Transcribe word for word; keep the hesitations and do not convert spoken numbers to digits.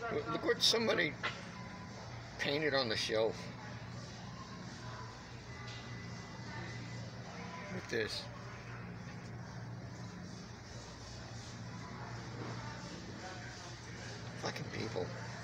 Look what somebody painted on the shelf. Look at this. Fucking people.